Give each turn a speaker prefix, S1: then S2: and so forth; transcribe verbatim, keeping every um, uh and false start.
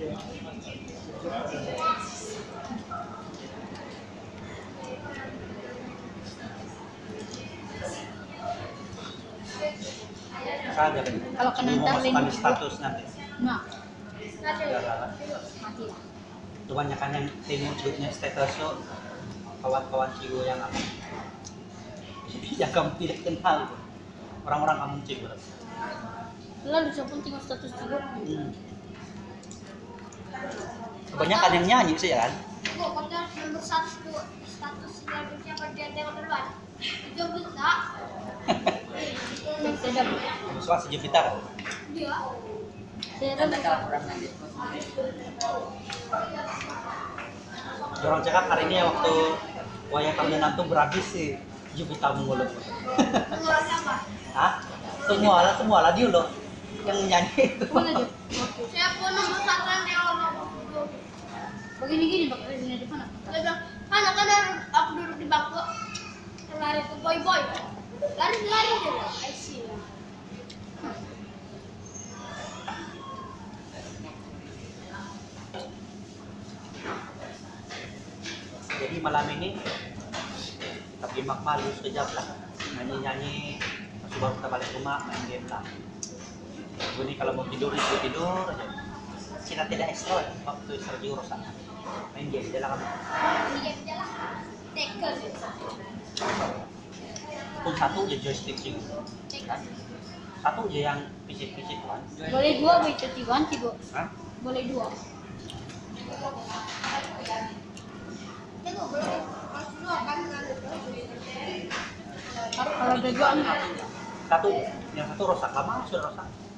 S1: Saja kan.
S2: Kalau kena
S1: Mau
S2: ntar
S1: masukkan
S2: link-
S1: status nanti.
S2: Nah,
S1: Ya, lah.
S2: mati lah.
S1: Kebanyakan yang tengok grupnya status so, kawan-kawan cigo yang apa? Yang kamu tidak kenal. Orang-orang kamu cigo.
S2: Lalu siapa pun tengok status juga.
S1: Hmm. Kebanyakan yang nyanyi sih ya kan?
S3: Bu, konten nomor satu bu, status selanjutnya kerja dengan duluan. Itu bisa.
S2: Sedap.
S1: Soal sejuta kan?
S3: Dia.
S2: Sedap.
S1: Orang cakap hari ini waktu wayang kami nantu berhabis sih juta mulut.
S3: Keluarnya apa?
S1: Hah? Semua lah, semua lah dia loh yang nyanyi itu.
S2: Mana aja?
S3: Siapa nomor satu yang dia ngomong?
S2: Begini gini bak ini di mana?
S3: Dia bilang, mana kan aku duduk di bangku, lari ke boy boy, lari lari dia. I see.
S1: Jadi malam ini kita gimak malu sekejap lah, nyanyi-nyanyi, masuk baru kita balik rumah main game lah. Ini kalau mau tidur itu tidur aja. Kita tidak ekstra waktu Sergio Rosa main game jalan kami.
S3: Dia jalan, tackle.
S1: Pun satu aja joystick sih, kan? Satu aja yang picit-picit kan?
S2: Boleh dua, boleh ganti dua.
S1: Hah?
S2: Boleh dua.
S3: Tengok boleh masuk dulu kan ada.
S2: Kalau ada dua enggak.
S1: Satu, yang satu rusak lama sudah rusak.